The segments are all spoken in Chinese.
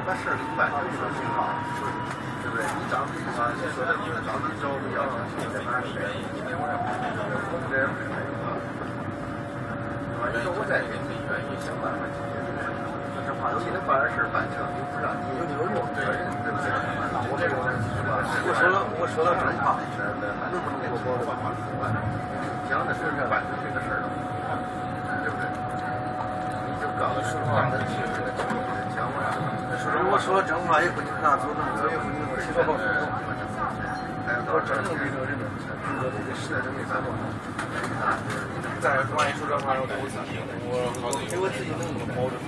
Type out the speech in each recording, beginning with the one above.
把事儿给办成一个挺好，对不对？你当时说的你们当时找不了，现在哪里愿意？今天我让我这样是你说我再给你愿意想办法解决这个事，这话你得把这事儿办成，又不让你有用，对不对？我这个我说到正话，能不能给我讲的是办成这个事儿了，对不对？你就刚才说话的去讲完了，我说正话也不能拿走，我也不能说说好。我真能给这个人，我这个实在是没办法。再说完一说这话，我自己，我给我自己能不能保证？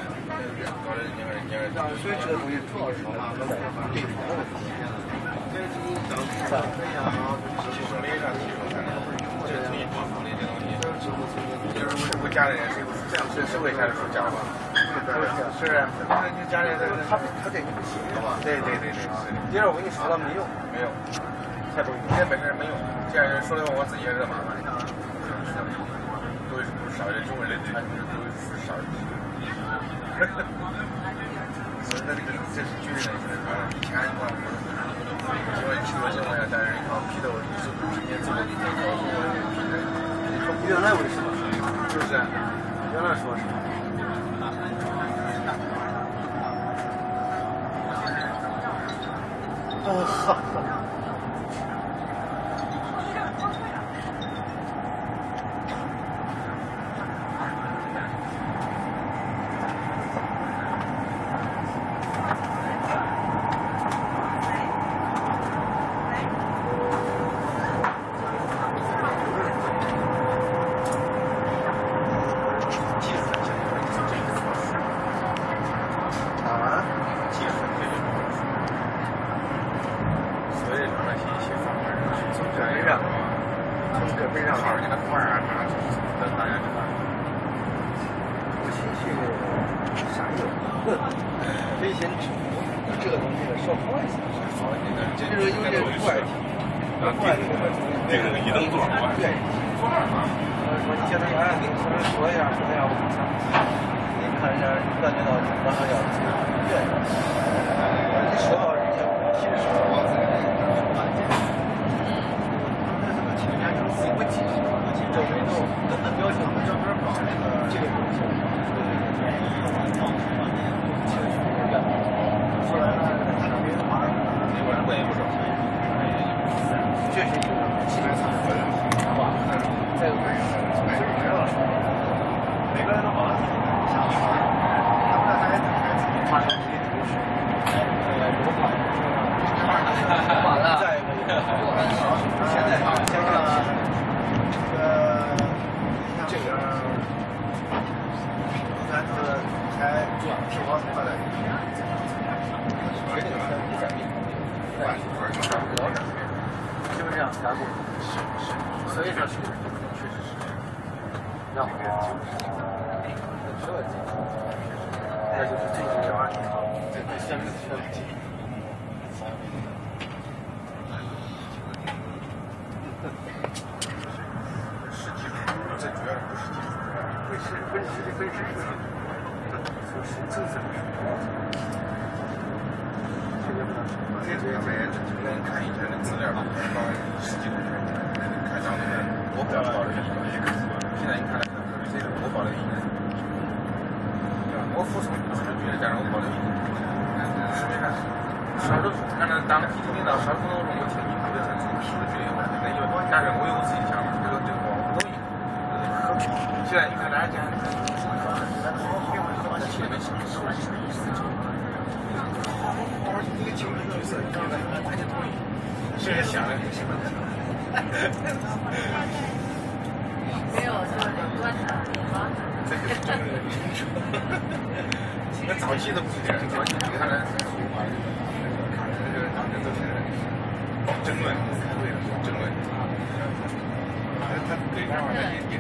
所以这个东西主要是对方的问题。技术没啥技术，这个东西方法的这东西，就是我家里人是为啥说假话？是，你家里人他对你不信任嘛？对。第二我跟你说了没用，太多，这本身没用。这样说的话，我自己也惹麻烦。都是少人中国人传统都是少人。所以那这是军人的，以前的话，因为去了情况下，但是批斗就直接走。原来为什么？是不是？原来说是。哈。那早期都不是这样，早期你看那这个当时都是争论，争论。他对他玩的也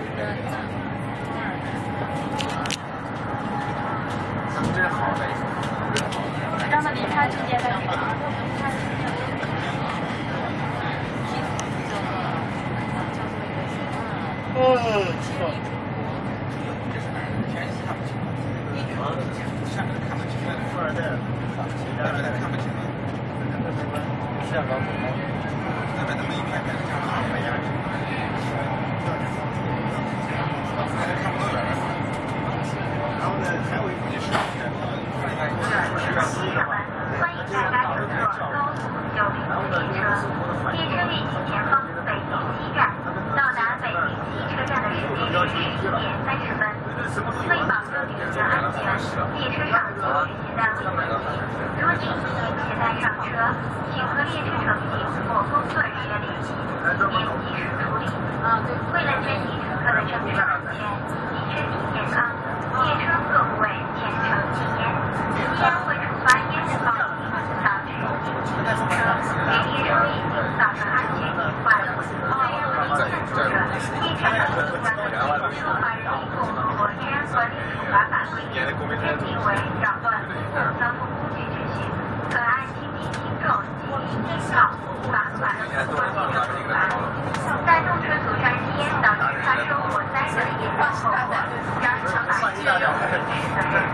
真好的一个。 让他离开这件事吗？ 下面看不清，富二代。 站岗走道。那边那么一片片的，没压力。然后呢，还有一个是， 欢迎大家乘坐高速90列车。列车运行前方北京西站，到达北京西车站的时间是11点30分。为保证旅客安全，列车上禁止携带物品。如您已经携带上车，请和列车乘警或工作人员联系，并及时处理。为了确保乘客的乘车安全及身体健康，列车各部位全程禁烟，吸烟会触发烟的报警，导致停车，给列车运行造成安全隐患。为让您劝阻者，列车上应当根据《中华人民共和国治安管理处罚法》规定，认定为扰乱公共交通工具秩序，可按轻轻轻重及警告、罚款或行政处罚。在动车组上吸烟导致发生火灾的严重后果，将惩罚具有刑事责任。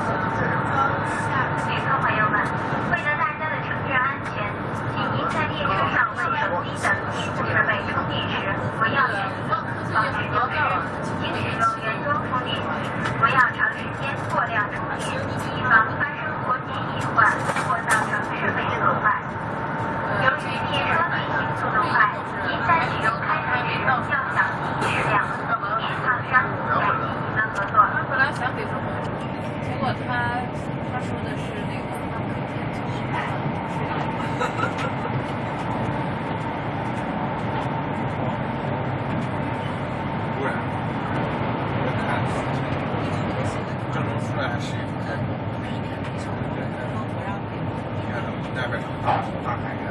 旅客朋友们，为了大家的乘车安全，请您在列车上为手机等电子设备充电时不要远离，防止丢失。请使用原装充电器，不要长时间过量充电，以防发生火警隐患或造成设备损坏。由于列车运行速度快，您在使用开门时要小心适量，避免烫伤。感谢你们合作。 他本来想给中国，结果他说的是那个。 不然，我看郑州出来还是一个开口，那一片你看那边大海呀。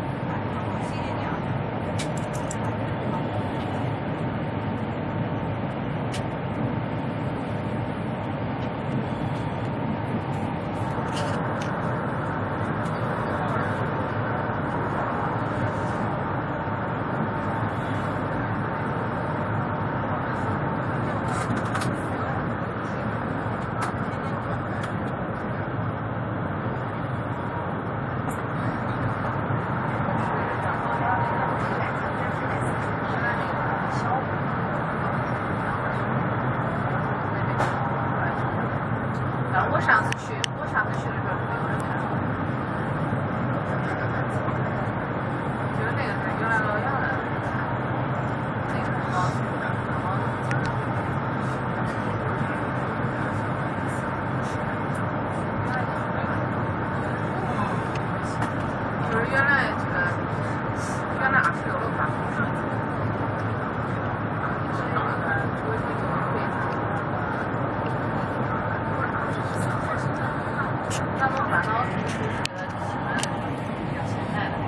我上次去的时候没有人看，就是那个是原来老杨的那个房子。就是原来26楼大楼上。咱们搬到是现在的。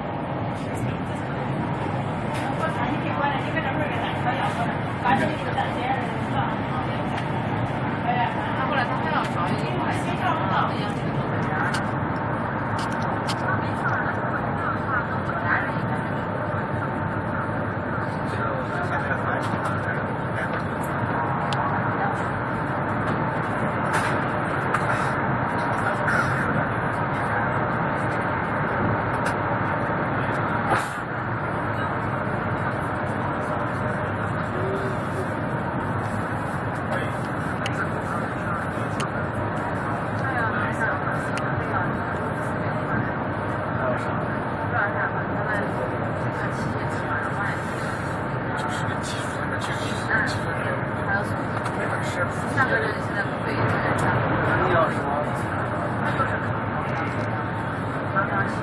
后来他还要招一个外籍的，那样子都在这儿。3个人现在不可以你要说，他就是常常去，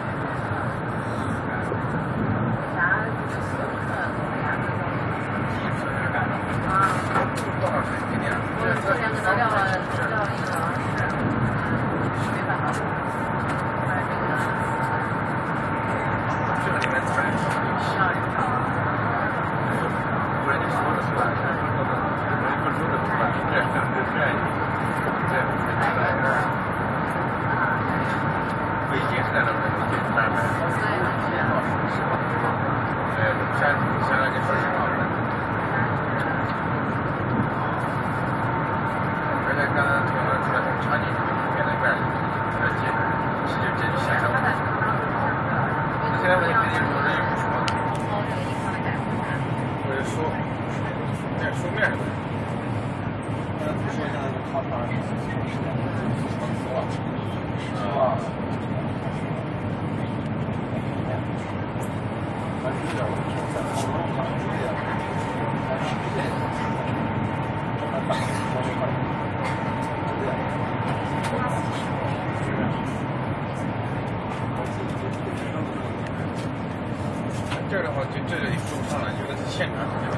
家就是媳妇我昨天跟他聊了1个小时，没办法。 这个里面自然是上一个，不然你说的是吧？不说的是吧？北京是在那边，南边。现在就说实话。 这儿的话，就这里说不上来，这个是现场的。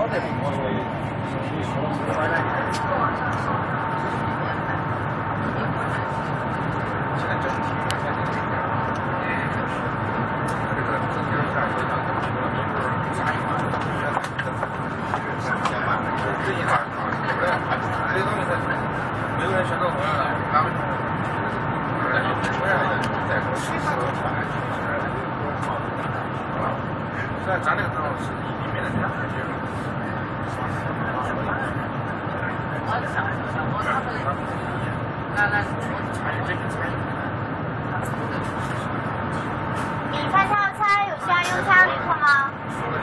咱那个时候是里面的这样感觉。 米饭套餐有需要用餐里头吗？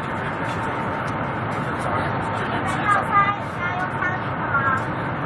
米饭套餐有需要用餐里头吗？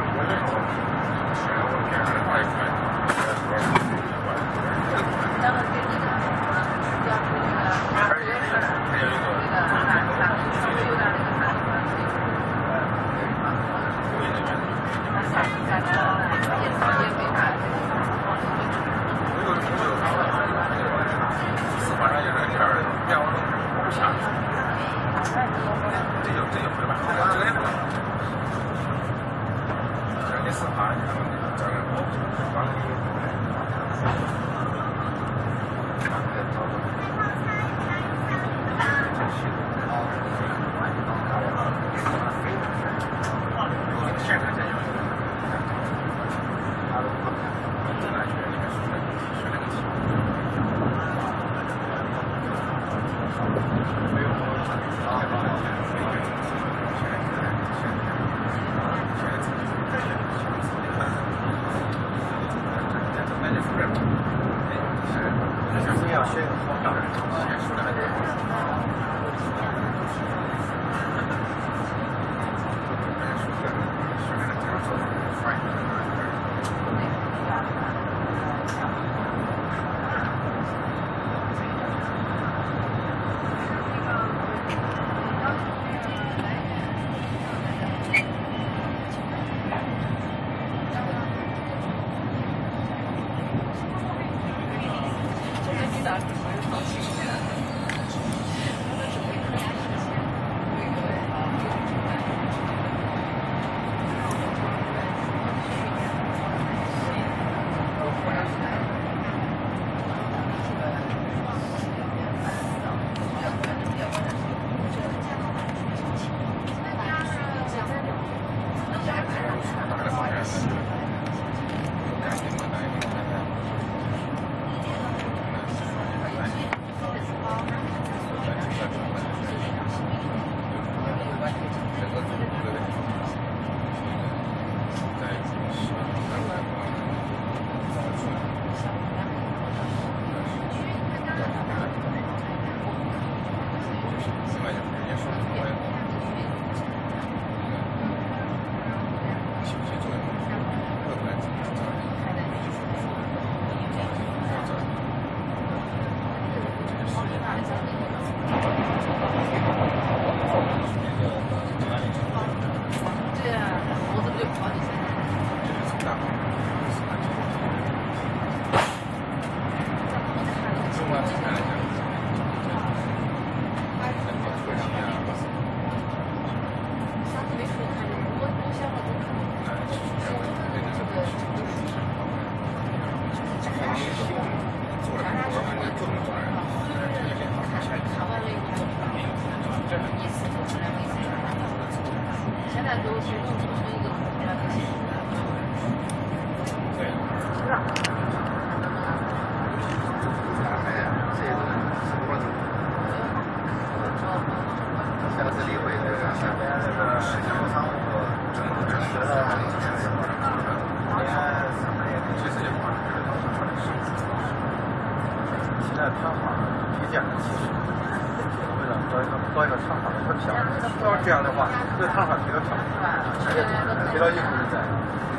这样的话，这个烫法比较少，提到艺术是在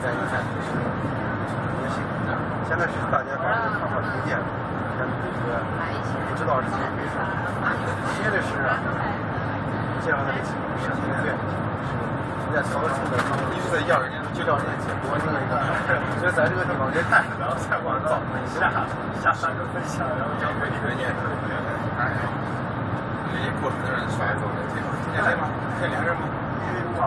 也行。现在是大家把这个烫法推荐，像这个不知道是为啥，新的是啊，这样的是对，现在所有的一直在要人家就叫人家解播那个，所以在这个地方人看，然后再往早下3个分享，然后讲给你们念。哎，这些过程的人刷走的这个，天天吗？天天人吗？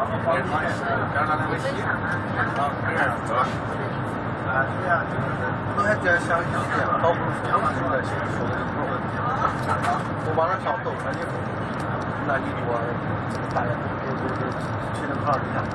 我还居然想一想，保护树是在说的头。我往那跳豆，那你给我大爷都吹成泡一样。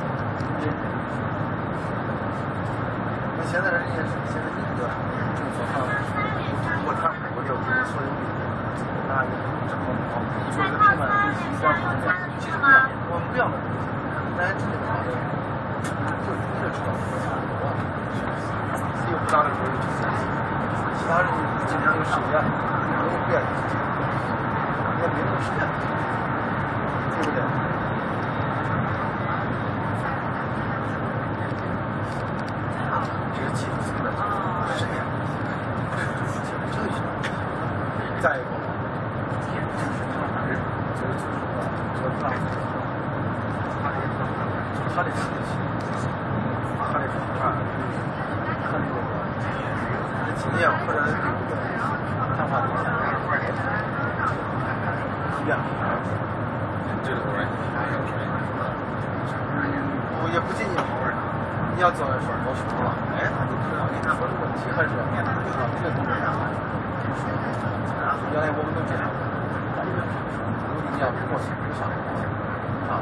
那现在人家是现在这个政府上，我传我就所有的，那这么好，说这平板飞机光是这样，其实不要，我们不要那个，咱直接跑的，就你就知道我差不多。又不打的时候，其他人经常有时间，没有别的，也没有时间，对不对？这是技术层面，是这样，这个再一个，就是他的信息，他的经验或者看法一样。我也不仅仅好玩，你要做的事儿都说了，哎，他就知道你看我的问题还是要面对这个东西。原来我们都这样，你要过去上啊。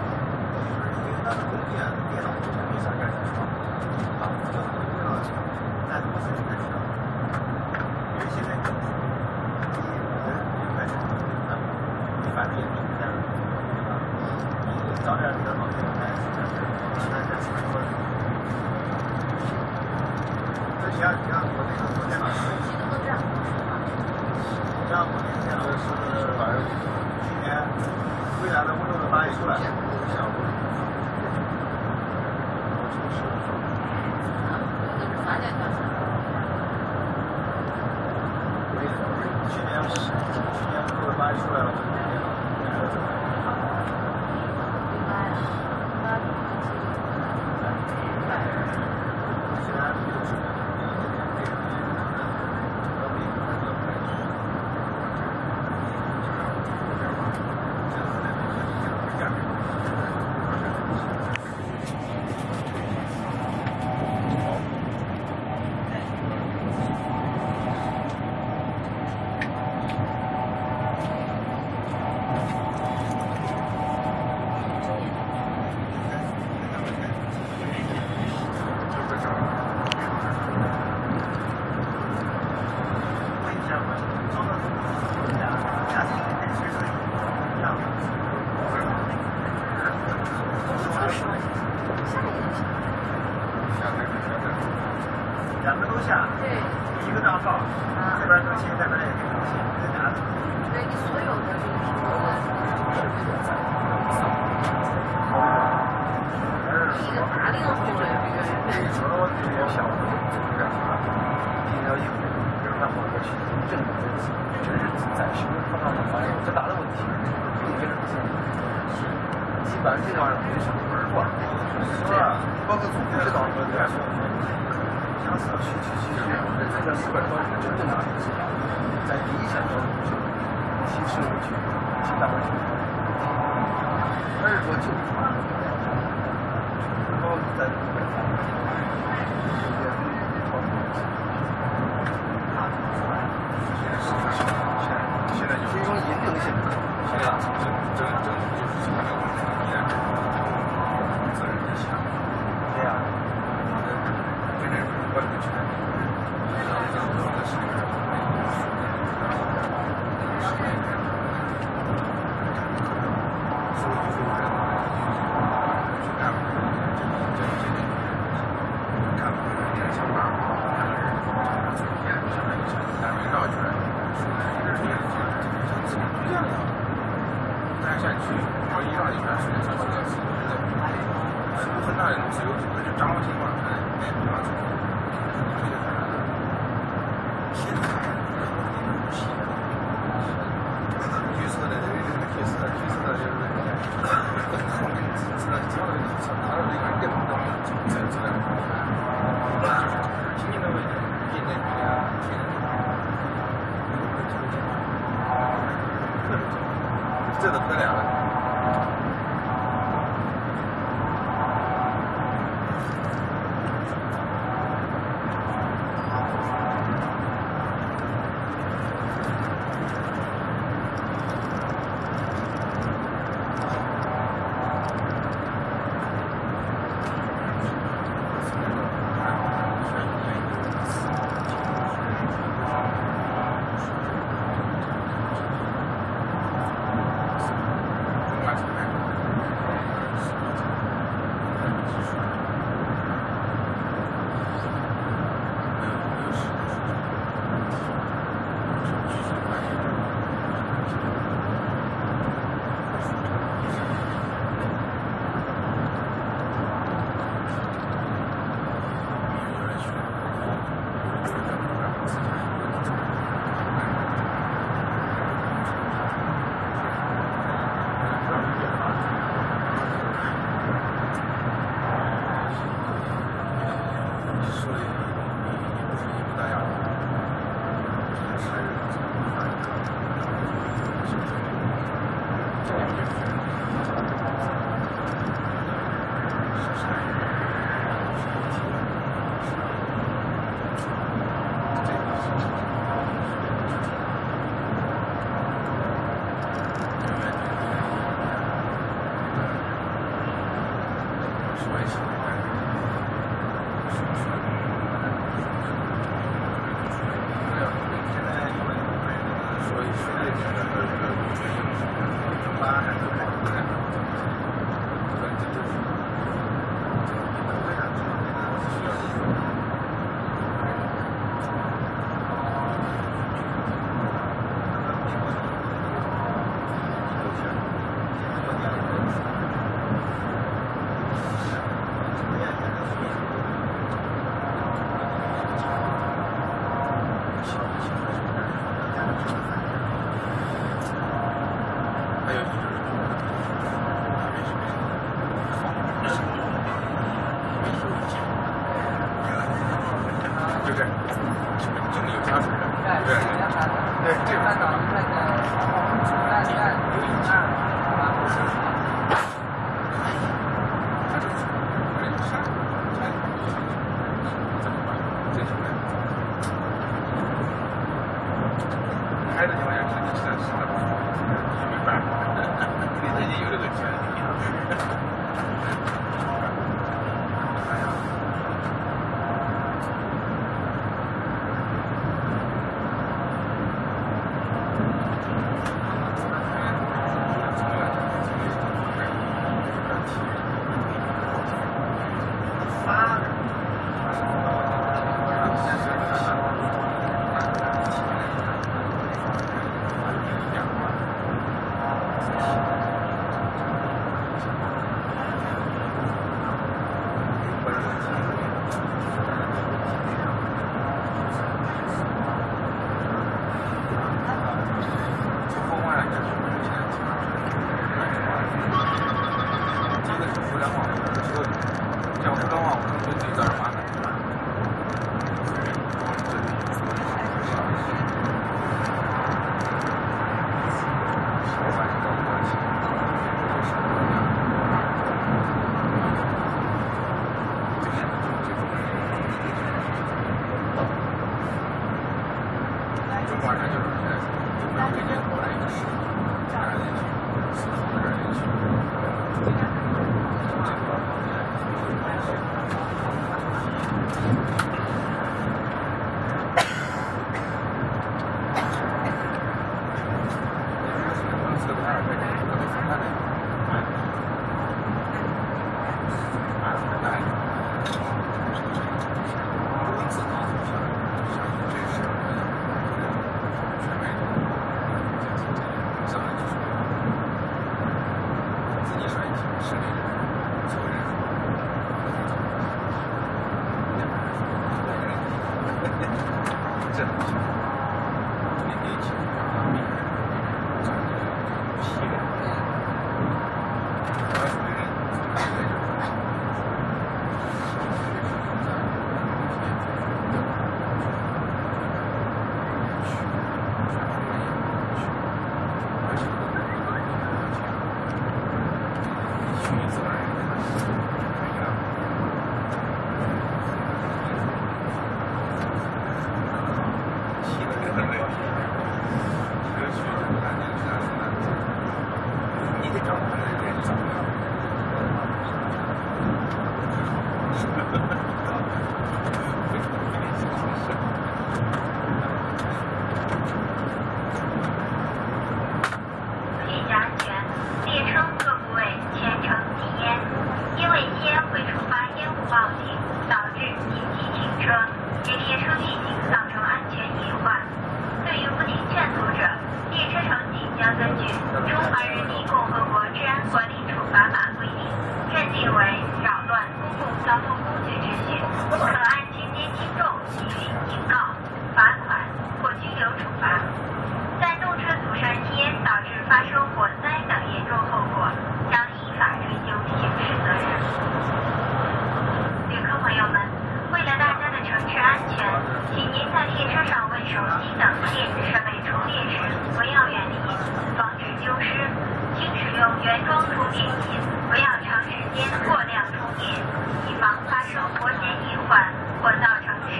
或造成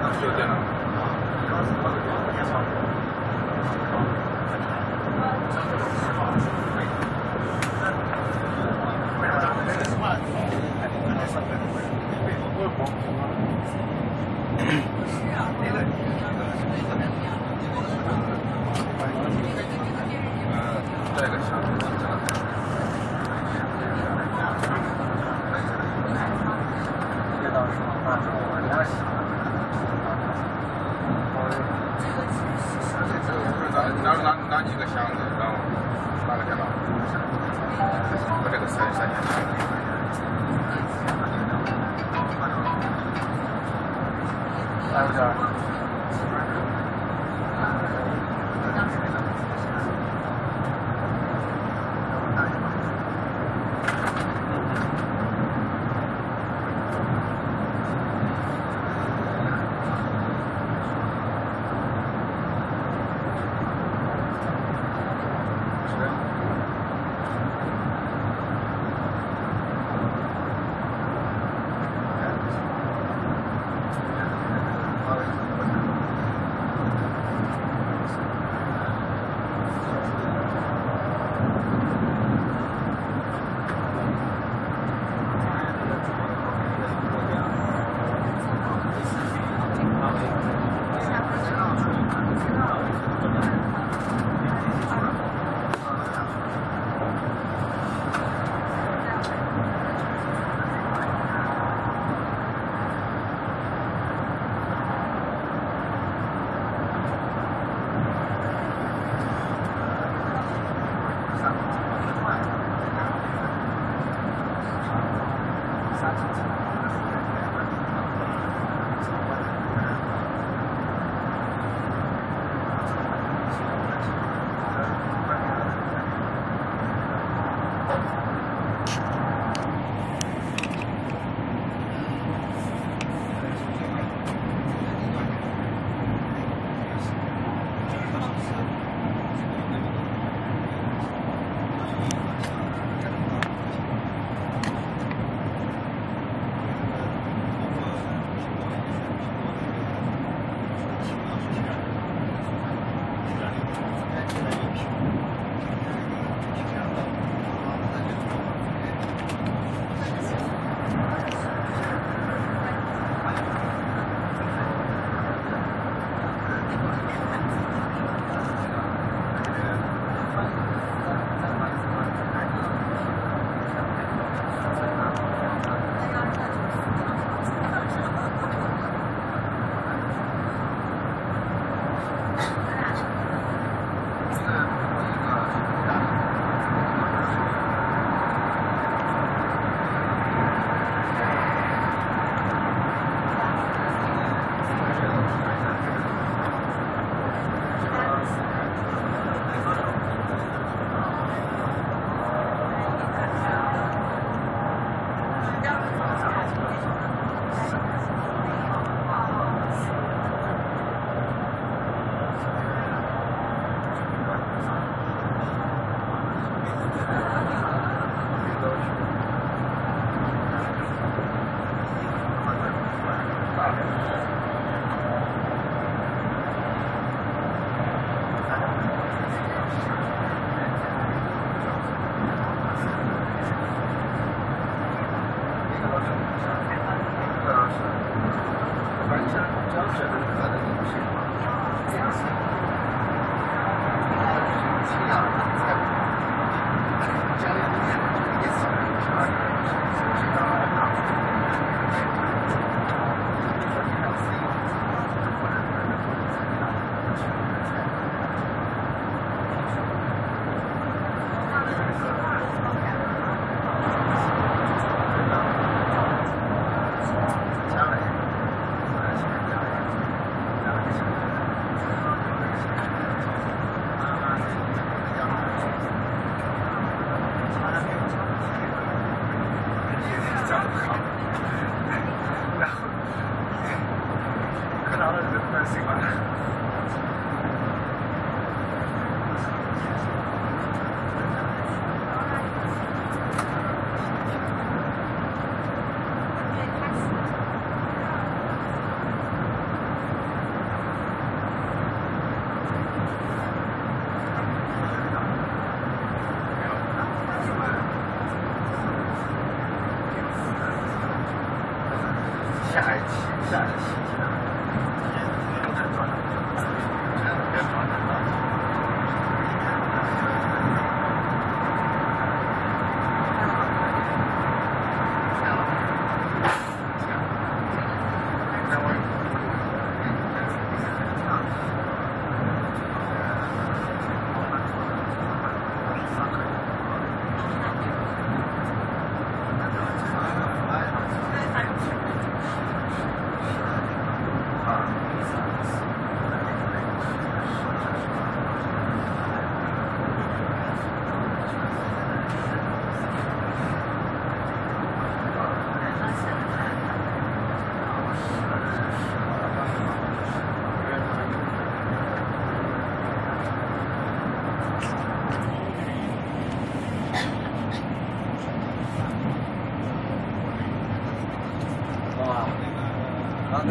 有电脑。这个小。拿几个箱子，然后拿个电脑，把这个塞进去。来不点。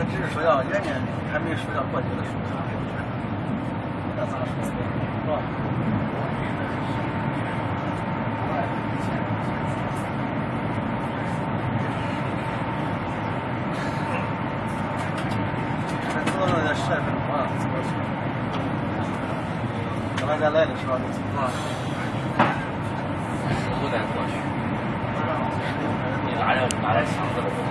只是说要人家还没说要过节的时候，那咋说是吧？这走到那10来分钟啊，怎么去？刚才咱来的时候那情况 15再过去，你拿着箱子了。